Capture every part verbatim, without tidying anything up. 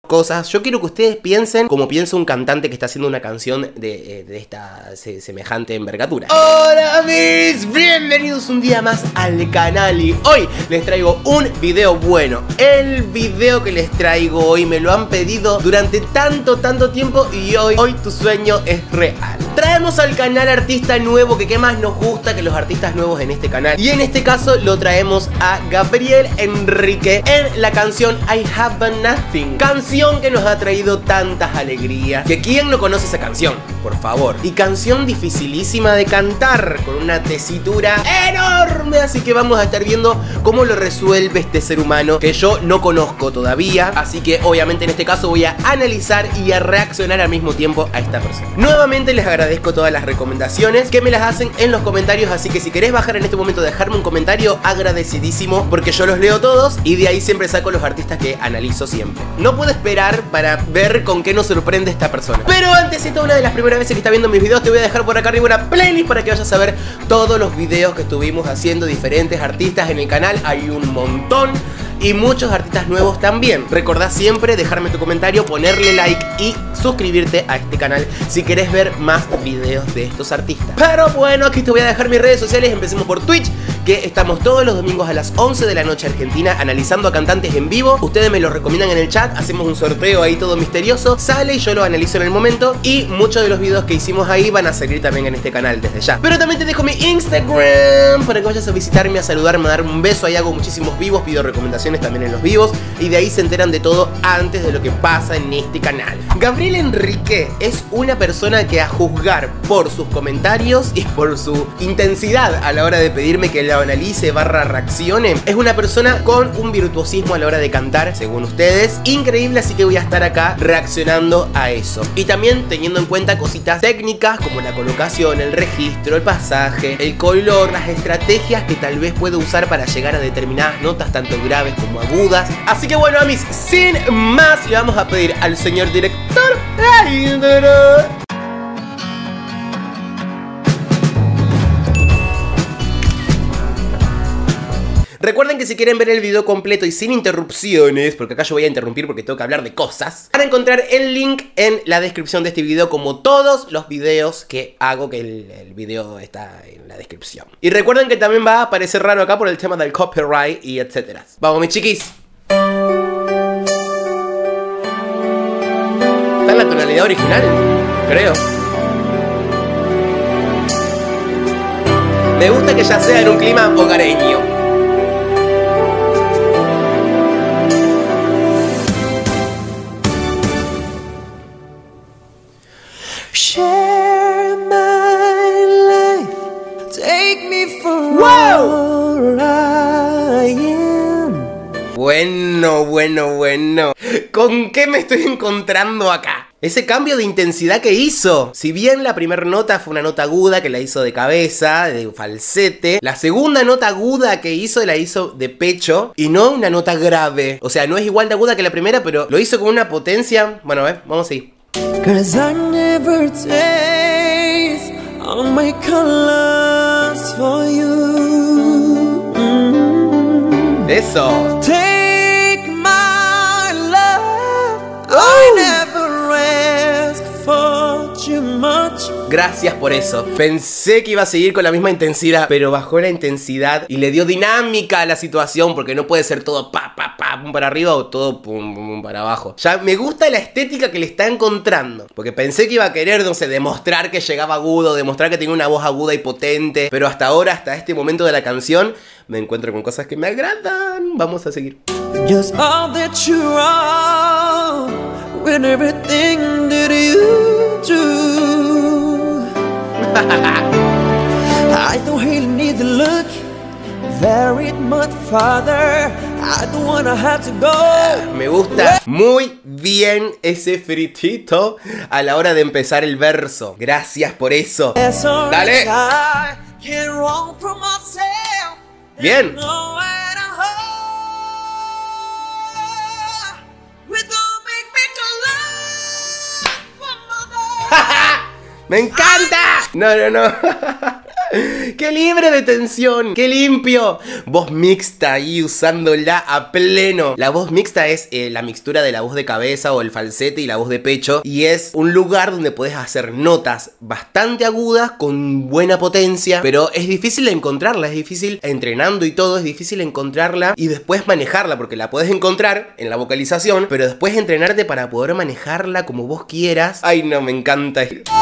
cosas. Yo quiero que ustedes piensen como piensa un cantante que está haciendo una canción de, de esta se, semejante envergadura. Hola mis, bienvenidos un día más al canal y hoy les traigo un video bueno. El video que les traigo hoy me lo han pedido durante tanto, tanto tiempo y hoy, hoy tu sueño es real. Traemos al canal artista nuevo, que qué más nos gusta que los artistas nuevos en este canal. Y en este caso lo traemos a Gabriel Enrique en la canción I Have Nothing. Canción que nos ha traído tantas alegrías. Que quién no conoce esa canción, por favor. Y canción dificilísima de cantar, con una tesitura enorme. Así que vamos a estar viendo cómo lo resuelve este ser humano que yo no conozco todavía. Así que obviamente en este caso voy a analizar y a reaccionar al mismo tiempo a esta persona. Nuevamente les agradezco Agradezco todas las recomendaciones que me las hacen en los comentarios, así que si querés bajar en este momento, dejarme un comentario, agradecidísimo, porque yo los leo todos y de ahí siempre saco los artistas que analizo siempre. No puedo esperar para ver con qué nos sorprende esta persona. Pero antes, esta es una de las primeras veces que está viendo mis videos, te voy a dejar por acá arriba una playlist para que vayas a ver todos los videos que estuvimos haciendo, diferentes artistas en el canal, hay un montón. Y muchos artistas nuevos también. Recordá siempre dejarme tu comentario, ponerle like y suscribirte a este canal si querés ver más videos de estos artistas. Pero bueno, aquí te voy a dejar mis redes sociales. Empecemos por Twitch, que estamos todos los domingos a las once de la noche Argentina analizando a cantantes en vivo. Ustedes me los recomiendan en el chat, hacemos un sorteo ahí todo misterioso, sale y yo lo analizo en el momento. Y muchos de los videos que hicimos ahí van a salir también en este canal desde ya. Pero también te dejo mi Instagram para que vayas a visitarme, a saludarme, a darme un beso. Ahí hago muchísimos vivos, pido recomendaciones también en los vivos y de ahí se enteran de todo antes de lo que pasa en este canal. Gabriel Enrique es una persona que, a juzgar por sus comentarios y por su intensidad a la hora de pedirme que lo analice barra reaccione, es una persona con un virtuosismo a la hora de cantar, según ustedes, increíble, así que voy a estar acá reaccionando a eso. Y también teniendo en cuenta cositas técnicas como la colocación, el registro, el pasaje, el color, las estrategias que tal vez puedo usar para llegar a determinadas notas tanto graves como agudas. Así que bueno, amis, sin más, le vamos a pedir al señor director. Recuerden que si quieren ver el video completo y sin interrupciones, porque acá yo voy a interrumpir porque tengo que hablar de cosas, van a encontrar el link en la descripción de este video, como todos los videos que hago, que el, el video está en la descripción. Y recuerden que también va a aparecer raro acá por el tema del copyright y etcétera. Vamos mis chiquis. Está en la tonalidad original, creo. Me gusta que ya sea en un clima hogareño. Share my life, take me for wow. all I am. Bueno, bueno, bueno. ¿Con qué me estoy encontrando acá? Ese cambio de intensidad que hizo. Si bien la primera nota fue una nota aguda que la hizo de cabeza, de falsete, la segunda nota aguda que hizo la hizo de pecho y no una nota grave. O sea, no es igual de aguda que la primera, pero lo hizo con una potencia. Bueno, a ver, vamos a ir. Cause I never taste all my colors for you. Mm-hmm. Eso. Take my love. Uh. I never ask for too much. Gracias por eso. Pensé que iba a seguir con la misma intensidad, pero bajó la intensidad y le dio dinámica a la situación, porque no puede ser todo pa, pa, pa, pum para arriba o todo pum, pum para abajo. Ya me gusta la estética que le está encontrando, porque pensé que iba a querer, no sé, demostrar que llegaba agudo, demostrar que tenía una voz aguda y potente, pero hasta ahora, hasta este momento de la canción, me encuentro con cosas que me agradan. Vamos a seguir. Just all that you are, with everything that you do. I don't really need to look very much farther. I don't wanna have to go. Me gusta muy bien ese fritito a la hora de empezar el verso. Gracias por eso. Dale. Bien. ¡Me encanta! No, no, no. ¡Qué libre de tensión! ¡Qué limpio! voz mixta ahí usándola a pleno. La voz mixta es eh, la mixtura de la voz de cabeza o el falsete y la voz de pecho, y es un lugar donde puedes hacer notas bastante agudas con buena potencia, pero es difícil encontrarla, es difícil entrenando y todo, es difícil encontrarla y después manejarla, porque la puedes encontrar en la vocalización, pero después entrenarte para poder manejarla como vos quieras. Ay, no, me encanta.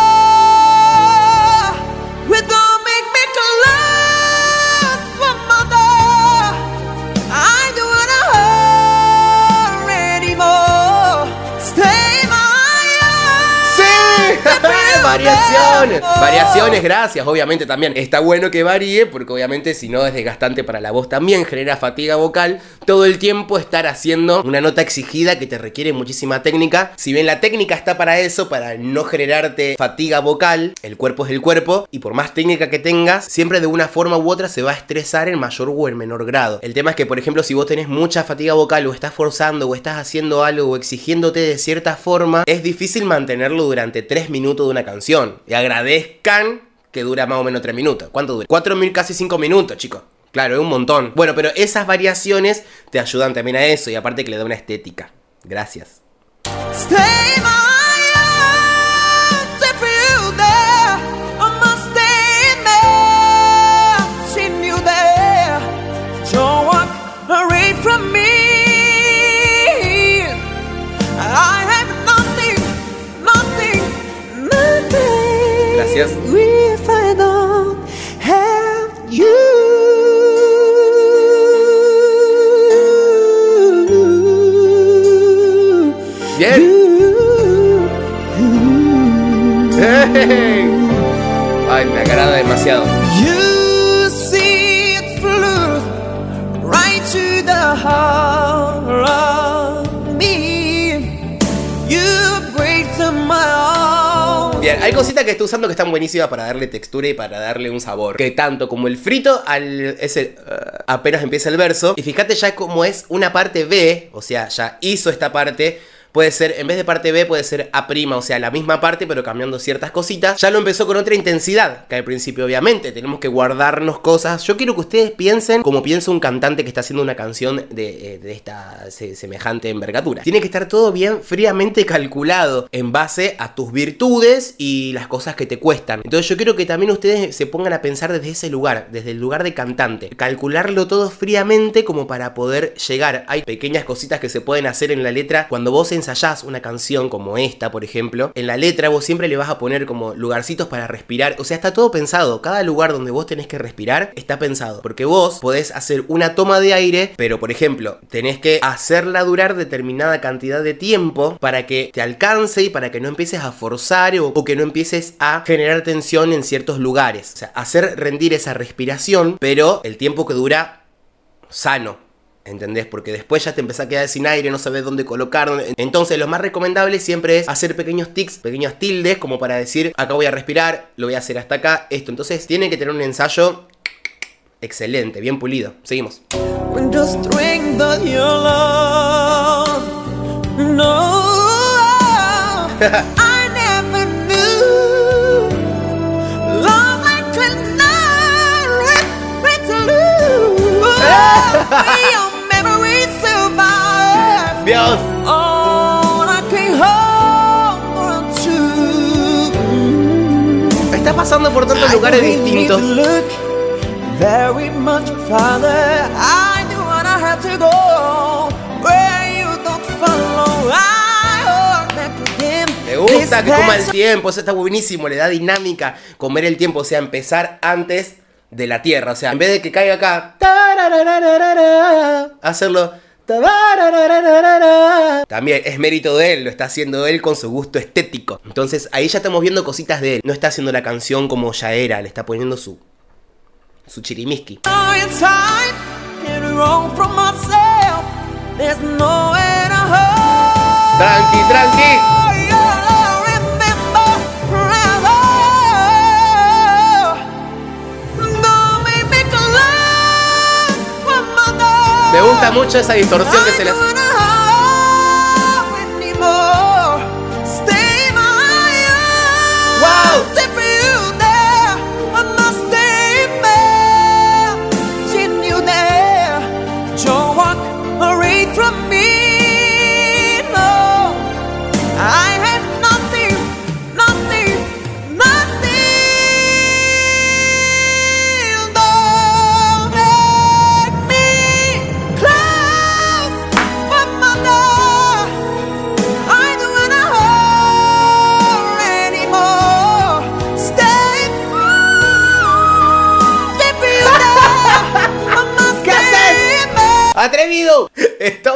Variaciones, variaciones, gracias. Obviamente también está bueno que varíe, porque obviamente si no es desgastante para la voz también, genera fatiga vocal. Todo el tiempo estar haciendo una nota exigida que te requiere muchísima técnica. Si bien la técnica está para eso, para no generarte fatiga vocal, el cuerpo es el cuerpo, y por más técnica que tengas, siempre de una forma u otra se va a estresar en mayor o en menor grado. El tema es que, por ejemplo, si vos tenés mucha fatiga vocal o estás forzando o estás haciendo algo o exigiéndote de cierta forma, es difícil mantenerlo durante tres minutos de una canción. Y agradezcan que dura más o menos tres minutos. ¿Cuánto dura? cuatro mil, casi cinco minutos, chicos. Claro, es un montón. Bueno, pero esas variaciones te ayudan también a eso, y aparte que le da una estética. Gracias. Stay Gracias. If I don't have you. Bien. Hey. Ay, me agrada demasiado. You see it through right to the heart of me. You break to my heart. Bien, hay cositas que estoy usando que están buenísimas para darle textura y para darle un sabor. Que tanto como el frito al, es el, uh, apenas empieza el verso. Y fíjate ya como es una parte B, o sea, ya hizo esta parte. Puede ser, en vez de parte B, puede ser A', o sea, la misma parte, pero cambiando ciertas cositas. Ya lo empezó con otra intensidad, que al principio, obviamente, tenemos que guardarnos cosas. Yo quiero que ustedes piensen como piensa un cantante que está haciendo una canción de, de esta se, semejante envergadura. Tiene que estar todo bien fríamente calculado, en base a tus virtudes y las cosas que te cuestan. Entonces yo quiero que también ustedes se pongan a pensar desde ese lugar, desde el lugar de cantante. Calcularlo todo fríamente como para poder llegar. Hay pequeñas cositas que se pueden hacer en la letra cuando vos ensayás una canción como esta, por ejemplo. En la letra vos siempre le vas a poner como lugarcitos para respirar. O sea, está todo pensado. Cada lugar donde vos tenés que respirar está pensado. Porque vos podés hacer una toma de aire, pero por ejemplo, tenés que hacerla durar determinada cantidad de tiempo para que te alcance y para que no empieces a forzar o, o que no empieces a generar tensión en ciertos lugares. O sea, hacer rendir esa respiración, pero el tiempo que dura sano. ¿Entendés? Porque después ya te empezás a quedar sin aire, no sabes dónde colocarlo. Entonces lo más recomendable siempre es hacer pequeños tics, pequeños tildes, como para decir, acá voy a respirar, lo voy a hacer hasta acá, esto. Entonces tiene que tener un ensayo excelente, bien pulido. Seguimos. Dios. Está pasando por tantos lugares distintos. Me gusta que coma el tiempo, eso está buenísimo, le da dinámica. Comer el tiempo, o sea, empezar antes de la tierra. O sea, en vez de que caiga acá, hacerlo. También es mérito de él, lo está haciendo él con su gusto estético. Entonces ahí ya estamos viendo cositas de él. No está haciendo la canción como ya era, le está poniendo su su chirimiski. Tranqui, tranqui. Me gusta mucho esa distorsión que se le hace. ¡Wow!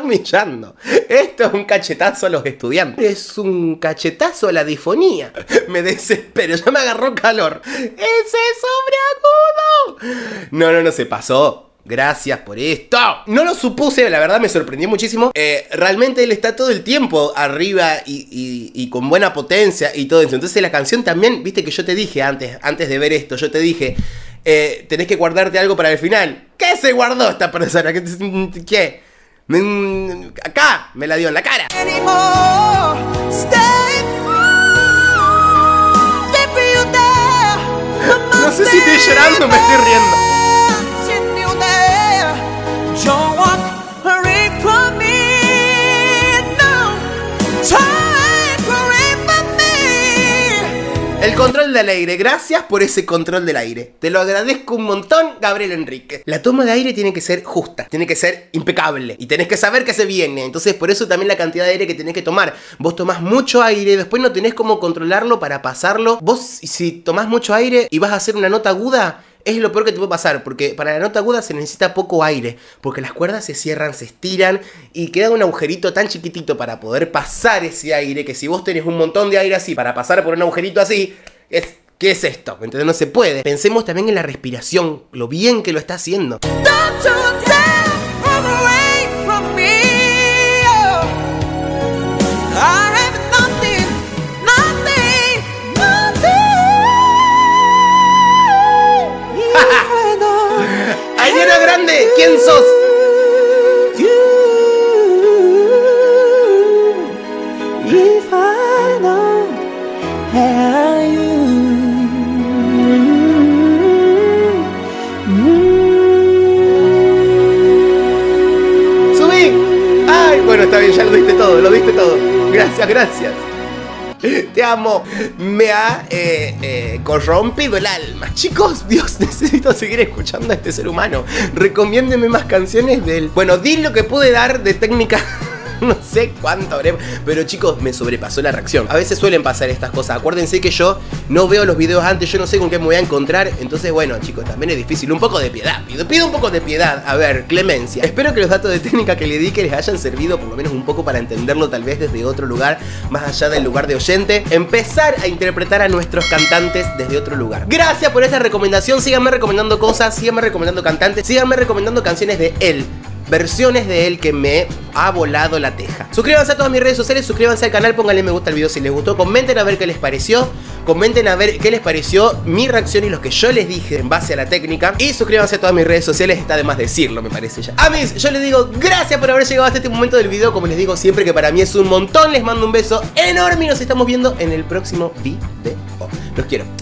humillando. Esto es un cachetazo a los estudiantes. Es un cachetazo a la difonía. Me desespero, ya me agarró calor. ¡Ese sobreagudo! No, no, no, se pasó. Gracias por esto. No lo supuse, la verdad me sorprendió muchísimo. eh, Realmente él está todo el tiempo arriba y, y, y con buena potencia y todo eso. Entonces la canción también, viste que yo te dije antes, antes de ver esto, yo te dije eh, tenés que guardarte algo para el final. ¿Qué se guardó esta persona? ¿Qué? ¿Qué? Me, acá me la dio en la cara. No sé si estoy llorando o me estoy riendo. El control del aire, gracias por ese control del aire. Te lo agradezco un montón, Gabriel Enrique. La toma de aire tiene que ser justa, tiene que ser impecable y tenés que saber que se viene. Entonces por eso también la cantidad de aire que tenés que tomar. Vos tomás mucho aire, después no tenés cómo controlarlo para pasarlo. Vos si tomás mucho aire y vas a hacer una nota aguda, es lo peor que te puede pasar, porque para la nota aguda se necesita poco aire, porque las cuerdas se cierran, se estiran y queda un agujerito tan chiquitito para poder pasar ese aire, que si vos tenés un montón de aire así para pasar por un agujerito así, es, ¿qué es esto? ¿Entendés? No se puede. Pensemos también en la respiración, lo bien que lo está haciendo. ¡Ariana Grande! ¿Quién sos? ¡Subí! ¡Ay! Bueno, está bien, ya lo diste todo, lo diste todo. Gracias, gracias. Te amo. Me ha eh, eh, corrompido el alma. Chicos, Dios, necesito seguir escuchando a este ser humano. Recomiéndeme más canciones de él. Bueno, di lo que pude dar de técnica. No sé cuánto habré, pero chicos, me sobrepasó la reacción. A veces suelen pasar estas cosas. Acuérdense que yo no veo los videos antes, yo no sé con qué me voy a encontrar. Entonces, bueno, chicos, también es difícil. Un poco de piedad, pido, pido un poco de piedad. A ver, clemencia. Espero que los datos de técnica que le di que les hayan servido por lo menos un poco para entenderlo, tal vez desde otro lugar, más allá del lugar de oyente. Empezar a interpretar a nuestros cantantes desde otro lugar. Gracias por esta recomendación. Síganme recomendando cosas, síganme recomendando cantantes, síganme recomendando canciones de él, versiones de él que me ha volado la teja. Suscríbanse a todas mis redes sociales, suscríbanse al canal, pónganle me gusta al video si les gustó, comenten a ver qué les pareció, comenten a ver qué les pareció mi reacción y los que yo les dije en base a la técnica, y suscríbanse a todas mis redes sociales, está de más decirlo, me parece ya. Amis, yo les digo gracias por haber llegado hasta este momento del video, como les digo siempre que para mí es un montón, les mando un beso enorme y nos estamos viendo en el próximo video. Los quiero.